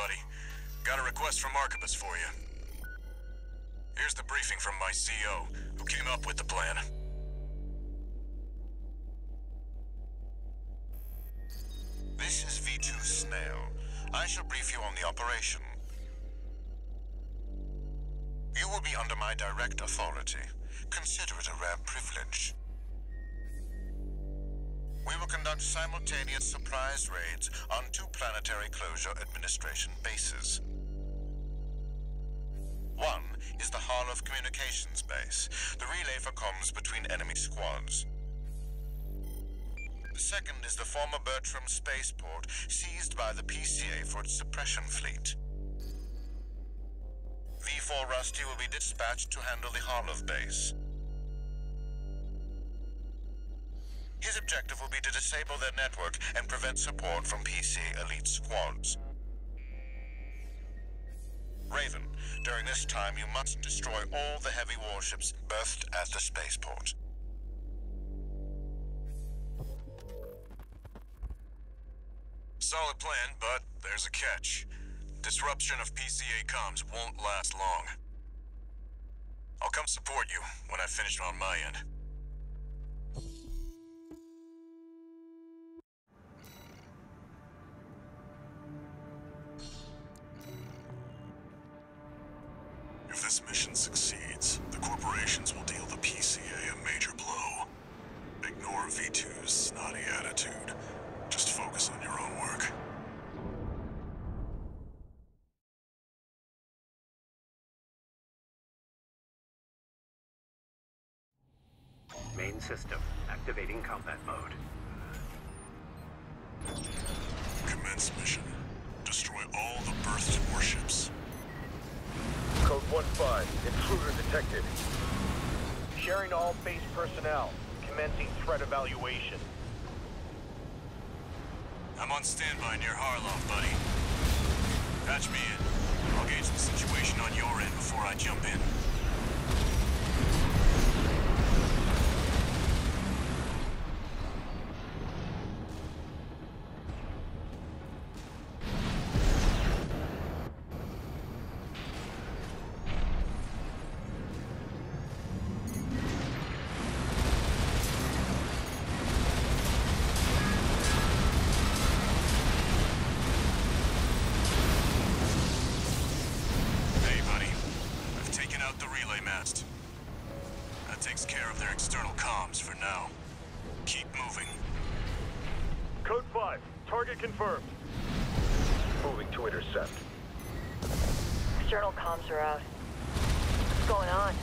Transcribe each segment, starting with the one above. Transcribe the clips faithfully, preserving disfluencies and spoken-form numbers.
buddy. Got a request from Arquebus for you. Here's the briefing from my C O, who came up with the plan. This is V two Snail. I shall brief you on the operation. You will be under my direct authority. Consider it a rare privilege. We will conduct simultaneous surprise raids on two Planetary Closure Administration bases. One is the Hall of Communications base, the relay for comms between enemy squads. The second is the former Bertram spaceport, seized by the P C A for its suppression fleet. V four Rusty will be dispatched to handle the Harlov base. His objective will be to disable their network and prevent support from P C A elite squads. Raven, during this time you must destroy all the heavy warships berthed at the spaceport. Solid plan, but there's a catch. Disruption of P C A comms won't last long. I'll come support you when I finish on my end. If this mission succeeds, the corporations will deal the P C A a major blow. Ignore V two's snotty attitude. Just focus on your own work. Main system, activating combat mode. Commence mission. Destroy all the berthed warships. Code one five, intruder detected. Sharing all base personnel. Commencing threat evaluation. I'm on standby near Harlov, buddy. Patch me in. I'll gauge the situation on your end before I jump in. That takes care of their external comms for now. Keep moving. Code five, target confirmed. Moving to intercept. External comms are out. What's going on?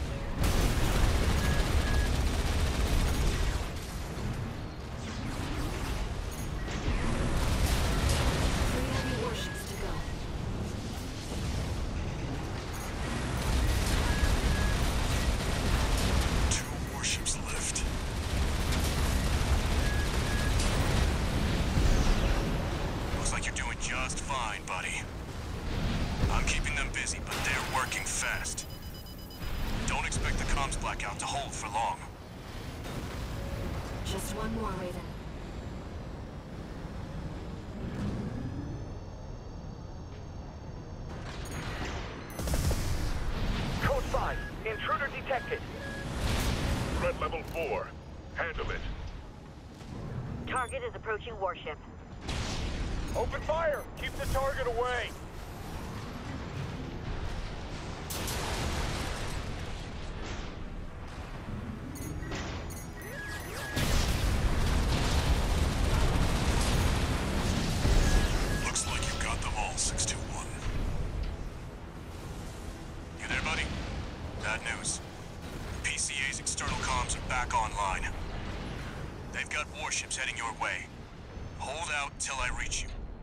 Three heavy warships to go. Two warships left. Looks like you're doing just fine, buddy. I'm keeping them busy, but they're working fast. Don't expect the comms blackout to hold for long. Just one more, Raven. Code five, intruder detected. Threat level four. Handle it. Target is approaching warship. Open fire! Keep the target away! Looks like you got them all, six two one. You there, buddy? Bad news. The P C A's external comms are back online. They've got warships heading your way. Hold out till I reach you.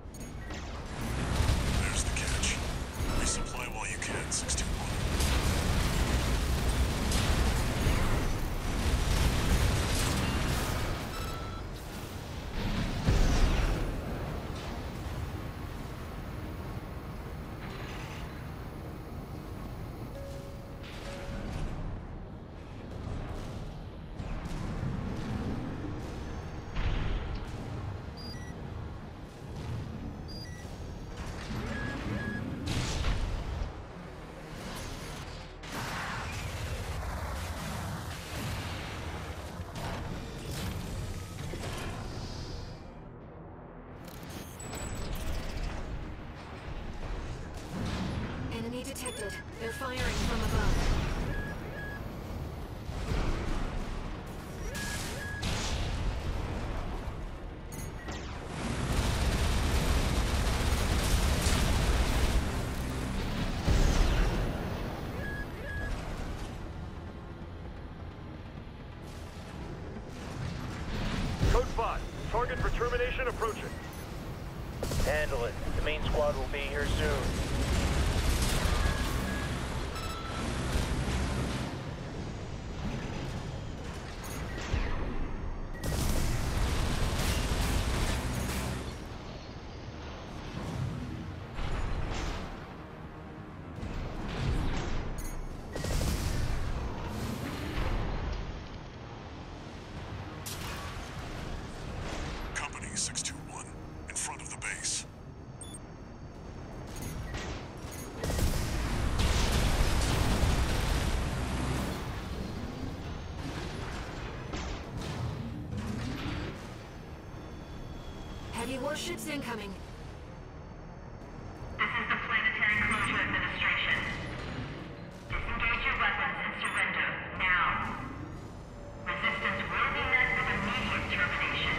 There's the catch. Resupply while you can, six two one. detected. They're firing from above. Code five. Target for termination approaching. Handle it. The main squad will be here soon. Company six two one, in front of the base. Heavy warships incoming. This is the Planetary Closure Administration. Disengage your weapons and surrender, now. Resistance will be met with immediate termination.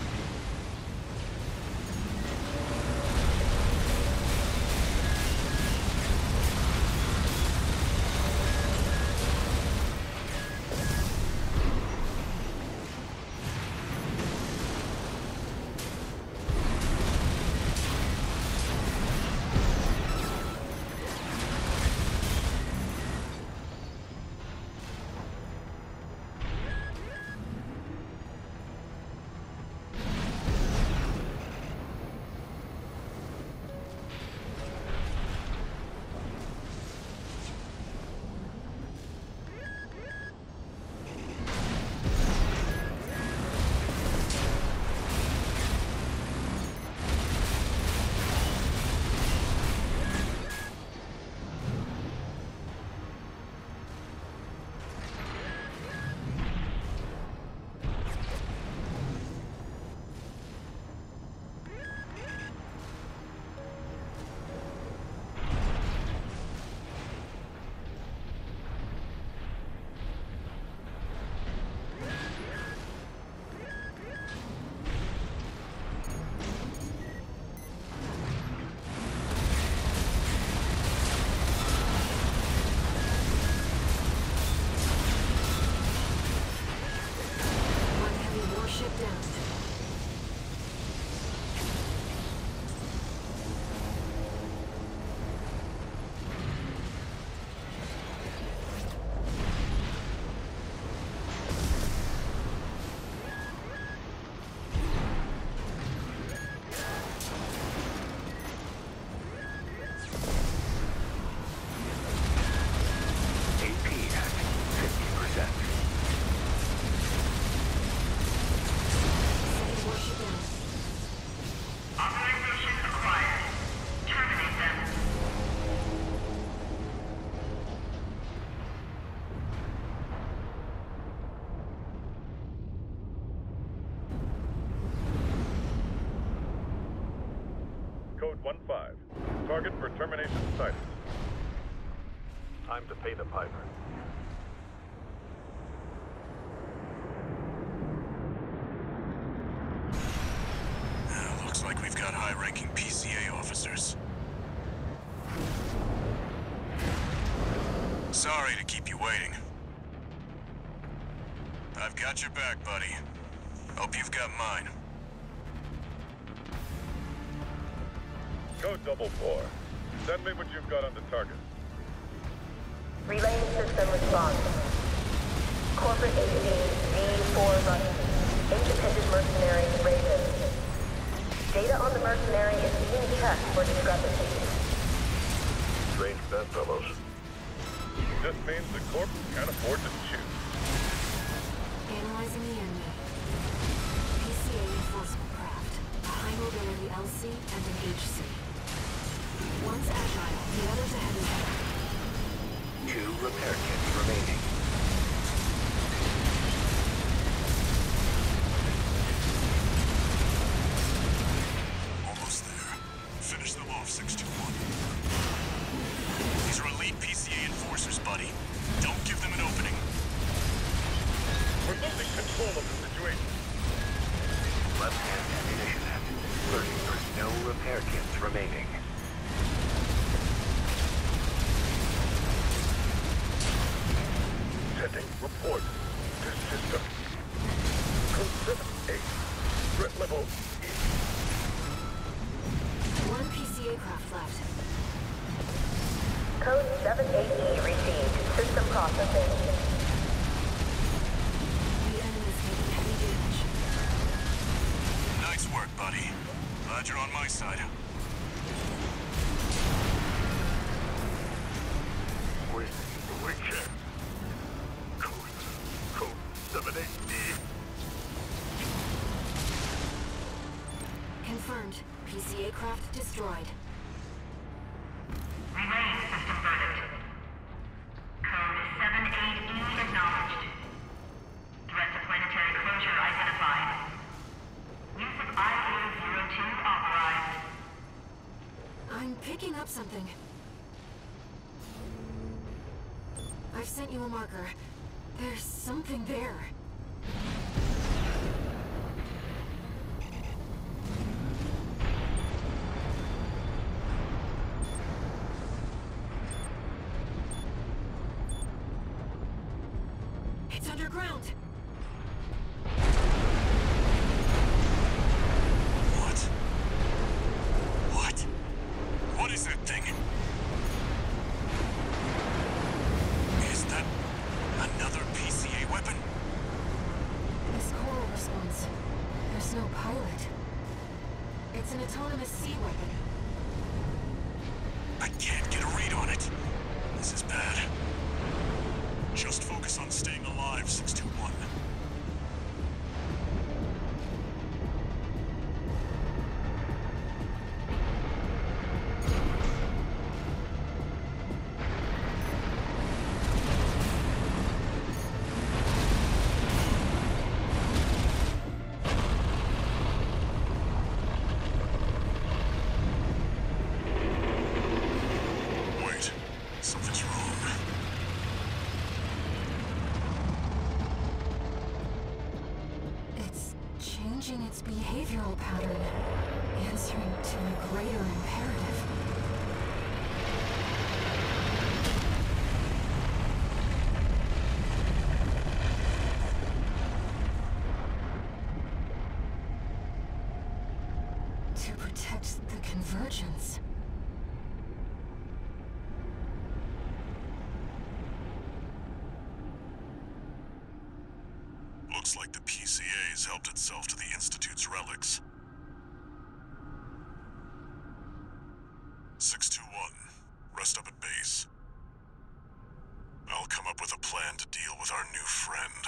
One heavy warship down. A P at fifty percent. Second warship down. Authorization acquired. Terminate them. Code one five. Target for termination sighted. Time to pay the piper. Uh, looks like we've got high-ranking P C A officers. Sorry to keep you waiting. I've got your back, buddy. Hope you've got mine. Code double four. Send me what you've got on the target. Relaying system response. Corporate agency V four Russian. Independent mercenary Raven. Data on the mercenary is being checked for discrepancies. Strange bedfellows. This means the Corp can't afford to choose. Analyzing the enemy. P C A enforcement craft. A high mobility L C and an H C. One's agile, the other's a heavy hitter. Two repair kits remaining. Almost there. Finish them off, six two one. These are elite Threat level. One P C A craft left. Code seven eight E received. System processing. The enemy's taking heavy damage. Nice work, buddy. Glad you're on my side. Wait, wait, check. Code, code seven eight E. Confirmed. P C A craft destroyed. Relaying system verdict. Code seven eight E acknowledged. Threat to planetary closure identified. Use of I A zero two authorized. I'm picking up something. I've sent you a marker. There's something there. It's underground. What? What? What is that thing? Is that another P C A weapon? This coral response. There's no pilot. It's an autonomous sea weapon. I can't get a read on it. This is bad. Just focus on staying alive, six two one. Wait, something's wrong. It's changing its behavioral pattern, answering to a greater imperative. To protect the convergence. Looks like the P C A has helped itself to the Institute's relics. six two one, rest up at base. I'll come up with a plan to deal with our new friend.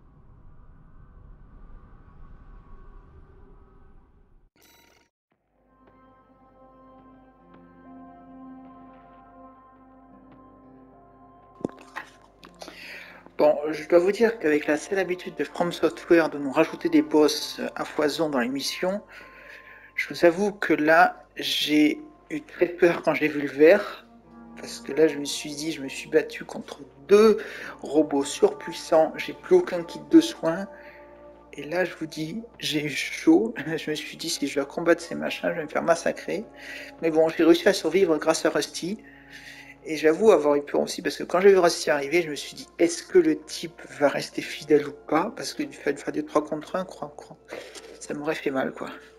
Bon, je dois vous dire qu'avec la sale habitude de From Software de nous rajouter des boss à foison dans l'émission, je vous avoue que là, j'ai eu très peur quand j'ai vu le vert, parce que là, je me suis dit, je me suis battu contre deux robots surpuissants, j'ai plus aucun kit de soins, et là, je vous dis, j'ai eu chaud, je me suis dit, si je dois combattre ces machins, je vais me faire massacrer, mais bon, j'ai réussi à survivre grâce à Rusty. Et j'avoue avoir eu peur aussi, parce que quand j'ai vu Rusty arriver, je me suis dit, est-ce que le type va rester fidèle ou pas? Parce qu'il fallait faire des trois contre un, crois, crois. Ça m'aurait fait mal, quoi.